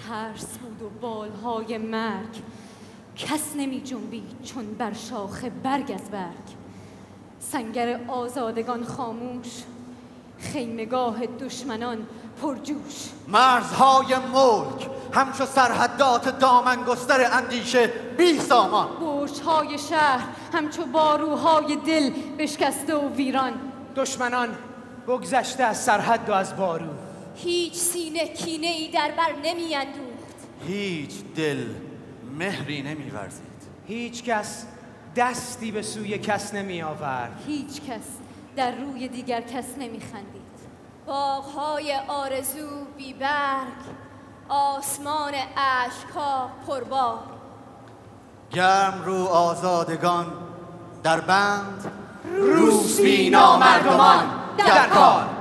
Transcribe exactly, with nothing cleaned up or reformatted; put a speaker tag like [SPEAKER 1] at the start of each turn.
[SPEAKER 1] ترس بود و بالهای مرگ، کس نمی جنبید چون بر شاخ برگ از برگ. سنگر آزادگان خاموش، خیمگاه دشمنان پرجوش.
[SPEAKER 2] مرزهای ملک همچو سرحدات دامن گستر اندیشه بی سامان.
[SPEAKER 1] برج‌های شهر همچو باروهای دل بشکسته و ویران.
[SPEAKER 3] دشمنان بگذشته از سرحد و از بارو.
[SPEAKER 4] هیچ سینه کینه ای در بر نمی اندوخت.
[SPEAKER 2] هیچ دل مهری نمی ورزید.
[SPEAKER 3] هیچ کس دستی به سوی کس نمی آورد.
[SPEAKER 1] هیچ کس در روی دیگر کس نمی خندید.
[SPEAKER 4] باغ‌های آرزو بی برگ، آسمان اشک‌ها پربار.
[SPEAKER 2] گرم رو آزادگان در بند، روسپی نامردمان در کار.